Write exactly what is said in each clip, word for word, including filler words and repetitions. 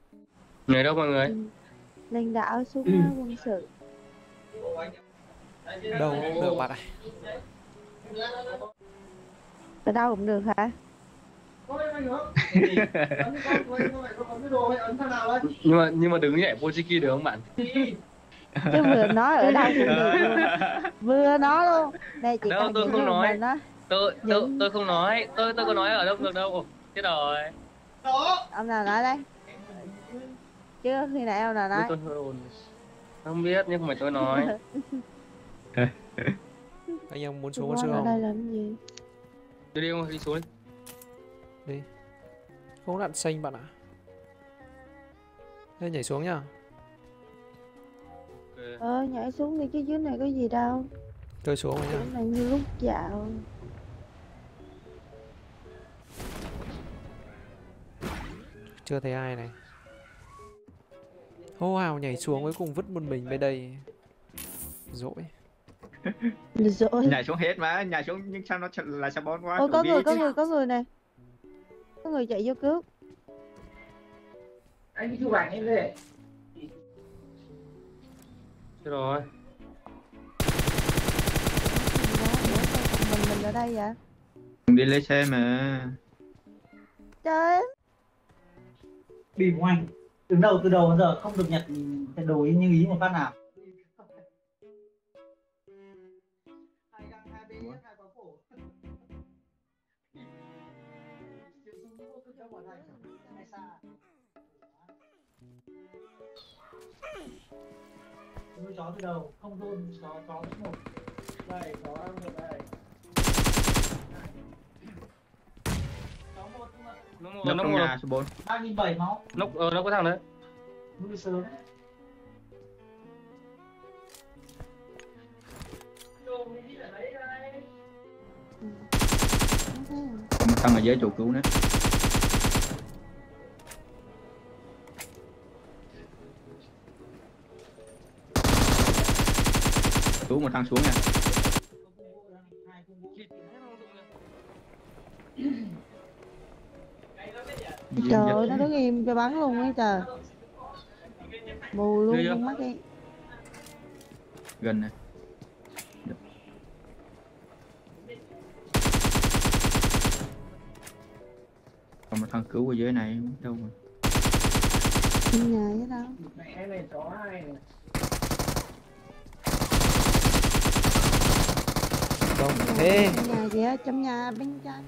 Người đâu mọi người? Lên đảo xuống Ừ. uh, quân sự. Đâu cũng được bạn ạ. Ở đâu cũng được hả? nhưng mà nhưng mà đừng nhảy Pojiki được không bạn? Chứ vừa nói ở đâu cũng được luôn. Vừa nói luôn. Đây chỉ Đâu cần tôi những không người nói. mình á. Tôi tôi Những tôi không nói. Tôi tôi có nói ở đâu cũng được đâu. Ồ, chết rồi. ông nào nói đây? Chứ khi nãy ông nào Ui, nói? tôi hơi ồn. Không biết nhưng mà tôi nói. Anh em muốn Tụi xuống con con sư ở đây không? làm gì? Đi đi không? Đi xuống đi. Đi. Không đạn xanh bạn ạ. Đây nhảy xuống nhá. Ok. Ờ nhảy xuống đi chứ dưới này có gì đâu. Tôi xuống rồi Chỗ nhá. này như lúc dạo. Chưa thấy ai này. Hô hào nhảy xuống cuối cùng vứt một mình bên đây. Dỗi. Rồi. Nhảy xuống hết mà, nhảy xuống nhưng sao nó là sao bón quá. Ôi có Tụi người đi có chứ. người có người này. Có người chạy vô cướp. Anh đi chụp ảnh em về. Chết rồi. Mình mình ở đây vậy? Đi lấy xe mà. Trời. Bìm của anh. Từ đầu từ đầu đến giờ không được nhặt cái đồ ý như ý một phát nào. Nuôi chó từ đầu, không luôn chó chó một. Đây, chó ăn được đây. Chó một nhưng mà Nó một Nó nó trong một. nhà số bốn. ba nghìn bảy máu. Nó ờ nó có thằng đấy. Nuôi sớm. Còn một thằng ở dưới chỗ cứu nữa. Cứu một thằng xuống nha. Trời ơi nó đứng im cho bắn luôn ấy trời. Mù luôn con mắt đi. Gần này. Còn một thằng cứu ở dưới này đâu mà. Trong nhà chứ đâu. Mẹ này chó này. Đâu thế? Trong nhà gì á, trong nhà bên trái.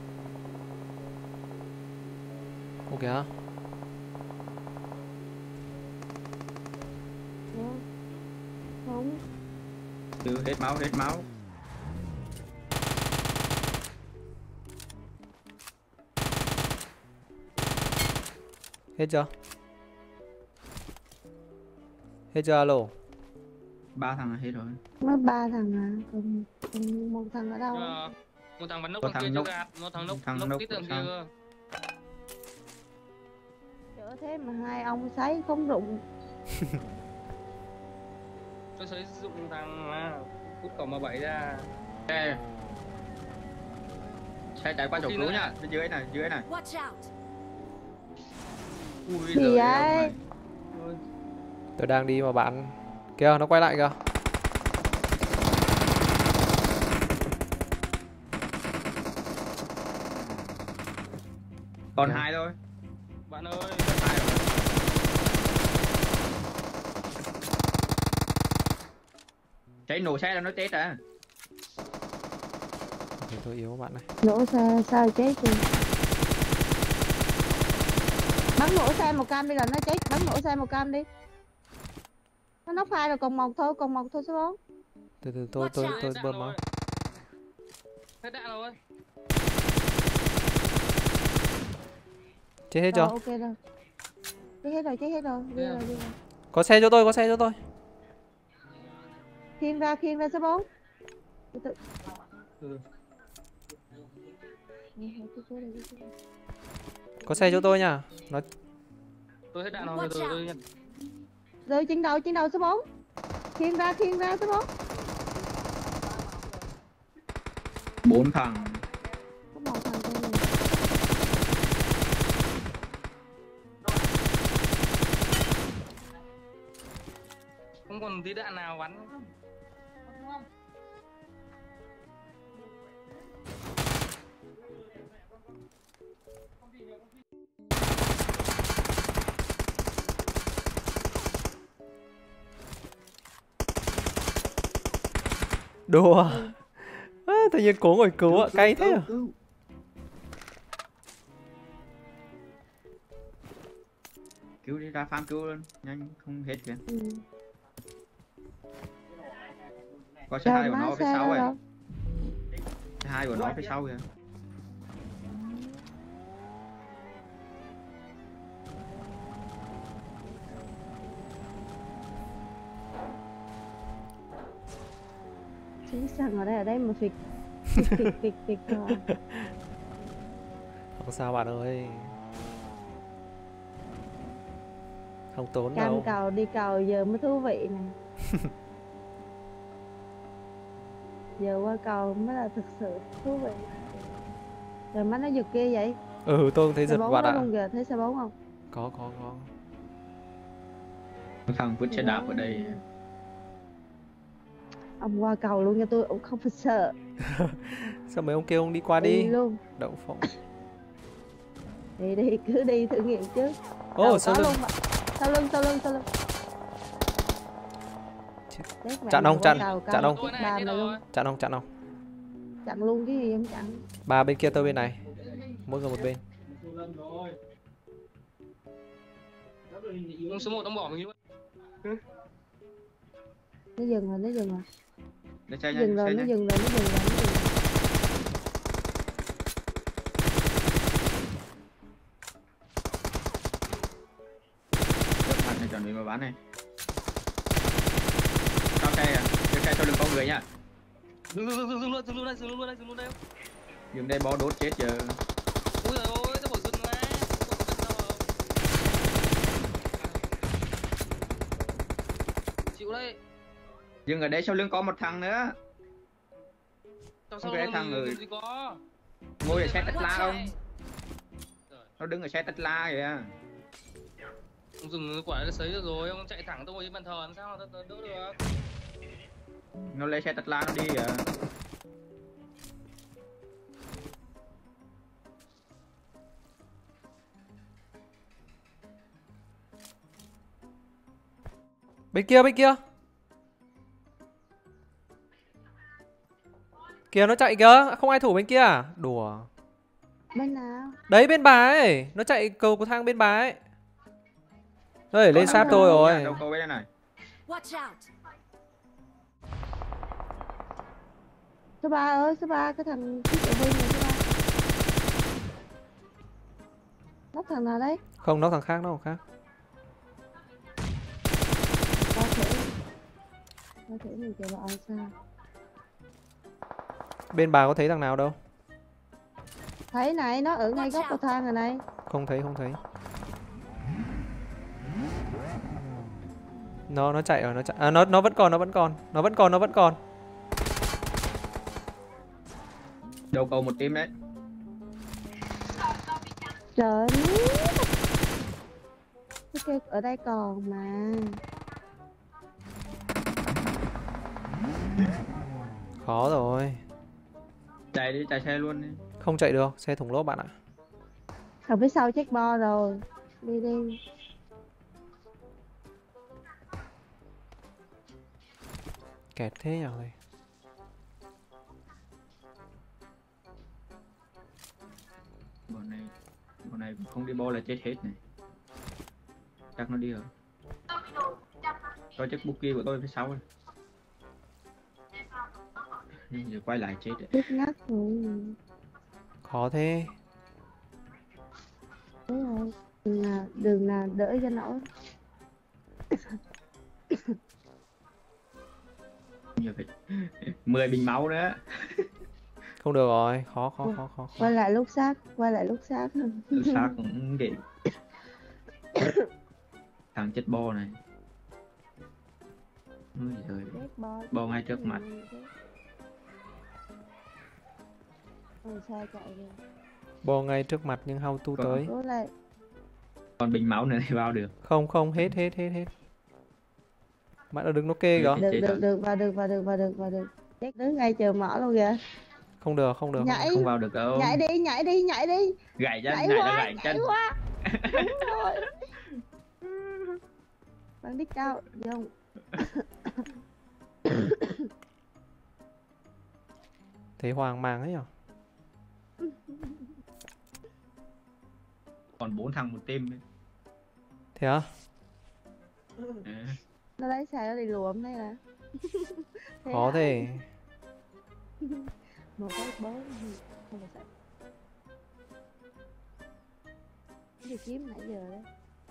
Ok hả? Không. Chưa hết máu hết máu. Hết chưa? Hết chưa alo? Ba thằng là hết rồi. Mới ba thằng à, còn, còn một thằng ở đâu? Ờ, một thằng bắn nốc Có con kia thằng chưa nốc- gạt, một thằng nốc thằng nốc nốc tí tượng kia sao? cơ. Chở thế mà hai ông sấy không rụng. Tôi sử dụng thằng mà hút cổng mà bậy ra. Xe. Xe chạy qua chỗ cứu nha. Bên dưới này, dưới này. Watch out! Ui Gì giời vậy? ơi. Tôi đang đi mà bạn. Kìa nó quay lại kìa. Còn Kìa. hai thôi. Bạn ơi, Hai rồi. Cháy nổ xe là nó chết à. Thì tôi yếu bạn này. Nổ xe sao chết rồi. Bắn nổ xe một cam đi là nó chết, bắn nổ xe một cam đi. Nó nóc hai rồi còn một thôi, còn một thôi số bốn. Từ từ tôi tôi tôi hết bơm đạn máu. rồi. Hết đạn rồi. Chết hết Rồi chưa? ok rồi. Chết hết rồi, chết hết rồi. Đi rồi, đi rồi. Có xe cho tôi, có xe cho tôi. Khiêng ra, khiêng ra số bốn. Từ từ. Ừ. Có xe cho tôi nha. Nó Tôi hết đạn rồi, tôi tôi nhận. Rồi trên đầu, trên đầu số bốn. Khiêng ra, khiêng ra số bốn. Bốn thằng. Có một thằng thôi. tí đạn nào bắn. Đùa. À, tự nhiên cố ngồi cứu ạ, cay thế à? Cứu. Cứu đi, ra farm cứu luôn, nhanh không hết kìa. Ừ. Có xe Trời hai của má, nó phía xe sau đâu ấy. đâu. Xe hai của nó phía sau kìa. Chính xác ở đây ở đây mà phịch phịch phịch phịch phịch rồi. Không sao bạn ơi. Không tốn Cam đâu. cầu đi cầu giờ mới thú vị nè. Giờ qua cầu mới là thực sự thú vị. Rồi má nó giật kia vậy? Ừ, tôi cũng thấy Xe giật bóng bạn đó ạ. luôn kìa, thấy xe bóng không? Có, có, có. Thằng vứt xe đạp ở đây. Ông qua cầu luôn cho tôi, ông không phải sợ. Sao mấy ông kêu ông đi qua Đi đi? luôn. Đậu phộng. Đi đi, cứ đi thử nghiệm chứ. Ô, Đầu sau có lưng. luôn mà. Sau lưng, sau lưng, sau lưng. Chết. Chết mẹ, Chặn mà không, qua chặn, cầu chặn căng không? chết ba mày luôn. Chặn không, chặn không? Chặn luôn cái gì em chặn. Ba bên kia tôi bên này. Mỗi người một bên. Ông số một ông bỏ mình luôn. Nó dừng rồi, nó dừng rồi. Để xe Nó nhanh, dừng rồi, xe nó nhanh. dừng rồi, nó dừng rồi, nó dừng rồi. Trước mặt này chuẩn bị mà bán này. Sau xe à? Trước xe sau lưng có người nha. Dừng dừng dừng dừng luôn, dừng luôn đây, dừng luôn đây, dừng luôn đây. Dừng đây bó đốt chết giờ. Ui giời ơi, tao bỏ dừng ra. Chịu đây. Dừng ở đây sau lưng có một thằng nữa. Trong Không sau cái lưng thằng mình người- làm gì có. Ngồi ở xe Tesla Watch không? out. Nó đứng ở xe Tesla kìa. Ông dừng quả đã sấy được rồi, ông chạy thẳng tôi ngồi trên bàn thờ làm sao mà đỡ đỡ được. Nó lấy xe Tesla nó đi kìa. Bên kia, bên kia. Kìa nó chạy kìa, không ai thủ bên kia à? Đùa. Bên nào? Đấy bên bà ấy, nó chạy cầu của thang bên bà ấy. Đây, lên Có sát thằng tôi đâu rồi. nha, đâu có bên đây này. Watch out. Số ba ơi, số ba cái thằng chiếc trợ viên này số ba. Nó thằng nào đấy? Không, nó thằng khác, nó thằng khác. Có thể. Có thể mình chờ bảo sao? Bên bà có thấy thằng nào đâu? Thấy này, nó ở ngay góc cầu thang rồi này. Không thấy, không thấy. Nó nó chạy rồi, nó chạy. À nó nó vẫn còn, nó vẫn còn. Nó vẫn còn, nó vẫn còn. Đâu cầu một team đấy. Trời ơi. Ok, ở đây còn mà. Khó rồi. Chạy đi, chạy xe luôn đi. Không chạy được, xe thủng lốp bạn ạ. Thằng phía sau check bo rồi. Đi đi. Kẹt thế rồi. Bọn này, bọn này không đi bo là chết hết này. Chắc nó đi rồi. Có chiếc Buki của tôi phía sau này. Nhưng giờ quay lại chết đấy. Biết ngắt rồi. Khó thế. Đúng rồi. Đường nào, đường nào đỡ cho nổi. Giờ phải mười bình máu nữa. Không được rồi, khó khó khó khó. khó. Quay lại lúc xác, quay lại lúc xác. Sao cũng để thằng chết bo này. Ôi giời. Chết bo. Bo ngay trước mặt. Ôi sao chạy rồi. Bo ngay trước mặt nhưng how to Còn- tới. Cố lại. Còn bình máu nữa thì vào được. Không không, hết hết hết hết. Bạn đã đứng nó kê kìa. Chết, Được chết được rồi. được vào được vào được vào được vào được. Chết đứng ngay chờ mở luôn kìa. Không được, không được. Không Nhảy. được. Không vào được đâu. Nhảy đi, nhảy đi, nhảy đi. Gãy chân, Nhảy nhảy là qua, gãy nhảy chân. qua. Đúng rồi. Bắn đít cao, không. Thấy hoang mang ấy nhở. Còn bốn thằng một team ấy. Thế à? Ừ. Nó lấy xe nó đi luộm đây nè. Khó hả? thế. Một cái bốn không phải sợ. Đi kiếm nãy giờ đấy.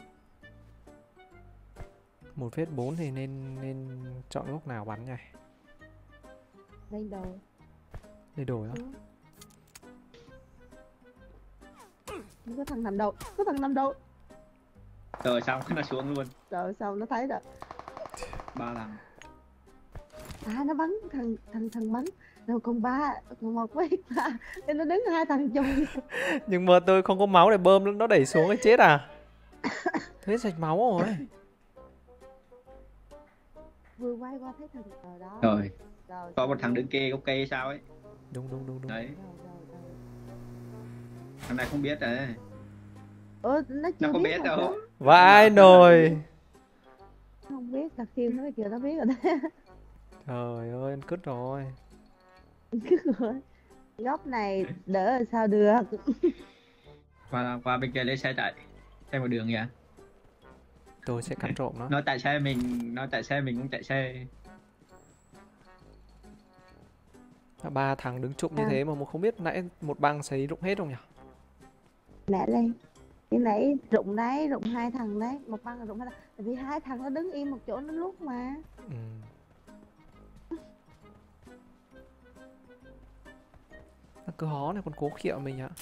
Một phết bốn thì nên nên chọn lúc nào bắn nhỉ? Lên đầu. Để đổi á. Xuống. Có thằng nằm đầu, có thằng nằm đầu. Rồi xong nó xuống luôn. Rồi xong nó thấy rồi. Ba thằng. À nó bắn thằng thằng thằng bắn. Rồi còn ba, còn một với ba. Nên nó đứng hai thằng chung. Nhưng mà tôi không có máu để bơm nó đẩy xuống cái chết à? Thế sạch máu rồi. Vừa quay qua thấy thằng ở đó. Rồi. Rồi, Có một xong thằng luôn. đứng kê ok sao ấy. Đúng đúng đúng đúng. Đấy. Rồi, rồi, rồi. Thằng này không biết đấy. Ủa, nó chưa Nó không biết biết mà đâu. sao? Vãi nồi. Không biết, đặt phim nó kêu nó biết rồi đấy. Trời ơi, ăn cứt rồi. Góc này đỡ là sao được. Qua qua bên kia lấy xe chạy. Xe một đường kìa. Tôi sẽ cắn trộm nó. Nó chạy xe mình, nó chạy xe mình cũng chạy xe. Ba thằng đứng trụm như À. thế mà một không biết nãy một băng sấy rụng hết không nhỉ? Mẹ lên. Cái nãy rụng đấy, rụng hai thằng đấy. Một băng là rụng hai thằng. Tại vì hai thằng nó đứng im một chỗ nó lúc mà. Ừ. Nó cứ hó này còn cố khiệu mình ạ.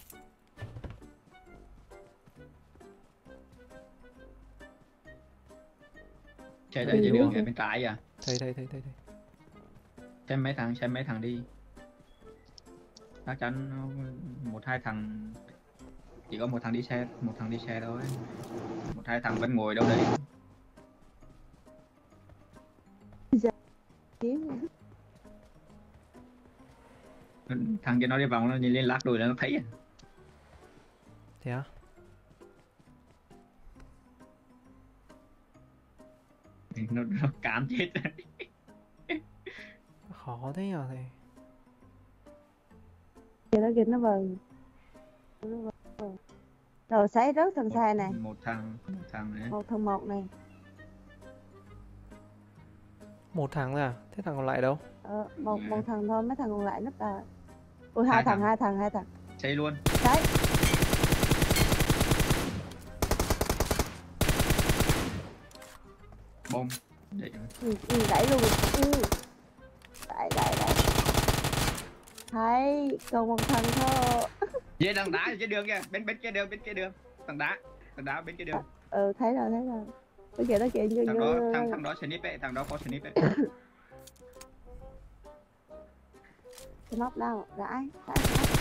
Chạy chạy trên đường kìa bên trái à. Thấy thấy thấy thấy thấy. Xem mấy thằng, xem mấy thằng đi. Chắc chắn nó- một hai thằng, chỉ có một thằng đi xe, một thằng đi xe thôi. Một hai thằng vẫn ngồi đâu đấy. Kiếm. Thằng kia nó đi vòng nó nhìn lên lát đùi là nó thấy à. Thế á? Nó, nó cán chết. Khó thế nhờ thầy. Kìa nó kìa nó vần. Nó vần. Rồi sấy rớt thằng xe này. Một thằng, một thằng này. Một thằng một này. Một thằng thôi à? Thế thằng còn lại đâu? Ờ, một, một thằng thôi, mấy thằng còn lại nấp à. Ui hai, Hai thằng, thằng. hai thằng, hai thằng. Xây luôn. Đấy. Bom. Đấy. Ừ, ừ, đẩy luôn. Ừ. Đẩy, đẩy, đẩy. Thấy, còn một thằng thôi. Dê thằng đá ở trên đường kìa, bên bên kia đường, bên kia đường. Thằng đá, thằng đá bên kia đường. Ừ, thấy rồi, thấy rồi. Cái kìa, nó kìa, như, Thằng như... đó, thằng thằng đó snip ấy, thằng đó có snip ấy. Cái móc đâu, rãi, rãi,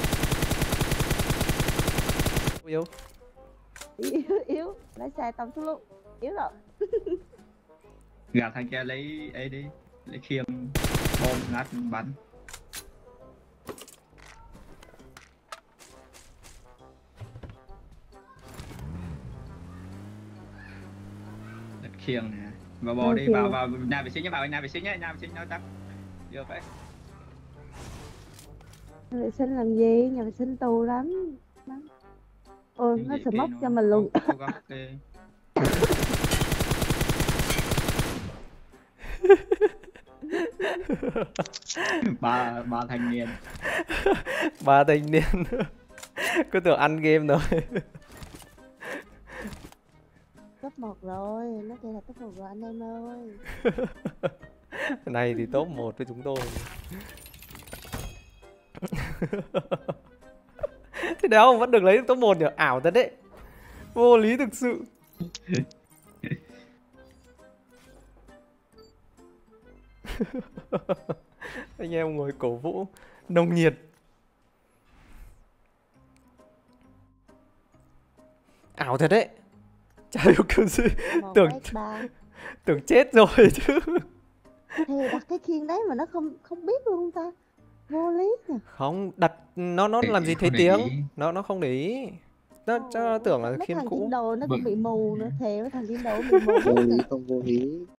Yếu. rãi. Yếu, yếu. Lấy xe tông xuống luôn. Yếu rồi. Gạt thằng kia lấy ấy đi, lấy khiêng bom ngắt bắn. Đặt khiêng nè. Vào bò Ừ, đi, khiêng. vào vào nhà vệ sinh nhé, vào nhà vệ sinh nhé, nhà vệ sinh nó chắc. Được vậy. Nhà vệ sinh làm gì? Nhà vệ sinh tù lắm. lắm. Ôi, Những nó gì sẽ kia móc nó cho mình luôn. có- có góc kê. ba ba thanh niên. Ba thanh niên. Cứ tưởng ăn game rồi. Cấp một rồi, nó kêu là cấp một rồi anh em ơi. Này thì top một với chúng tôi. Thế đéo vẫn được lấy được top một nhỉ? Ảo thật đấy. Vô lý thực sự. Anh em ngồi cổ vũ nồng nhiệt. Ảo thật đấy. Chả hiểu kiểu gì. Một Tưởng- ét ba. Tưởng chết rồi chứ. Thì đặt cái khiên đấy mà nó không không biết luôn ta. Vô lý nhỉ. Không, đặt nó nó Để- làm gì không thấy để tiếng. ý. Nó nó không để ý. Nó chắc nó tưởng là Mấy khiên thằng cũ. điên đồ nó Bực. cũng bị mù nữa. Thề mấy thằng điên đồ bị mù. Vô lý không vô lý.